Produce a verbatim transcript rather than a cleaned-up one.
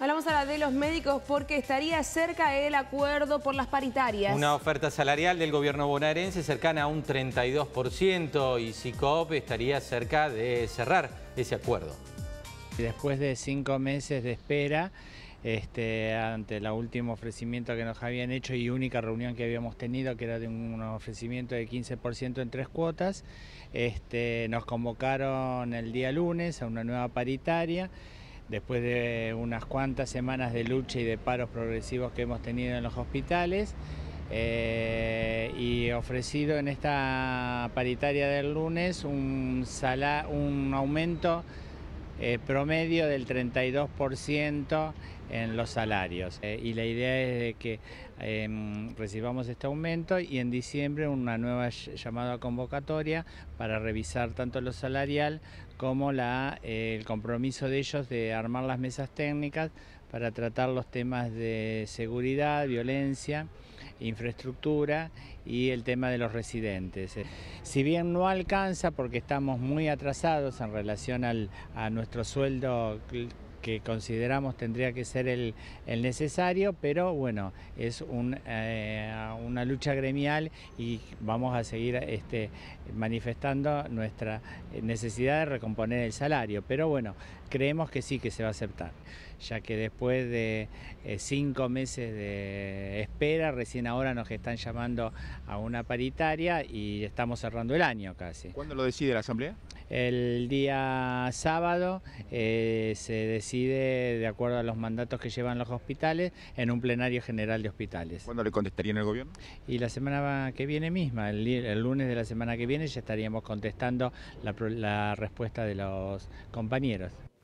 Hablamos ahora de los médicos porque estaría cerca el acuerdo por las paritarias. Una oferta salarial del gobierno bonaerense cercana a un treinta y dos por ciento y SICOP estaría cerca de cerrar ese acuerdo. Después de cinco meses de espera, este, ante el último ofrecimiento que nos habían hecho y única reunión que habíamos tenido, que era de un ofrecimiento de quince por ciento en tres cuotas, este, nos convocaron el día lunes a una nueva paritaria. Después de unas cuantas semanas de lucha y de paros progresivos que hemos tenido en los hospitales, eh, y ofrecido en esta paritaria del lunes un, sala, un aumento eh, promedio del treinta y dos por ciento en los salarios. Eh, y la idea es de que eh, recibamos este aumento y en diciembre una nueva llamada convocatoria para revisar tanto lo salarial como la, eh, el compromiso de ellos de armar las mesas técnicas para tratar los temas de seguridad, violencia, infraestructura y el tema de los residentes. Si bien no alcanza porque estamos muy atrasados en relación al, a nuestro sueldo que consideramos tendría que ser el, el necesario, pero bueno, es un, eh, una lucha gremial y vamos a seguir este, manifestando nuestra necesidad de recomponer el salario, pero bueno, creemos que sí que se va a aceptar, ya que después de eh, cinco meses de espera, recién ahora nos están llamando a una paritaria y estamos cerrando el año casi. ¿Cuándo lo decide la Asamblea? El día sábado eh, se decide, de acuerdo a los mandatos que llevan los hospitales, en un plenario general de hospitales. ¿Cuándo le contestarían el gobierno? Y la semana que viene misma, el, el lunes de la semana que viene, ya estaríamos contestando la, la respuesta de los compañeros.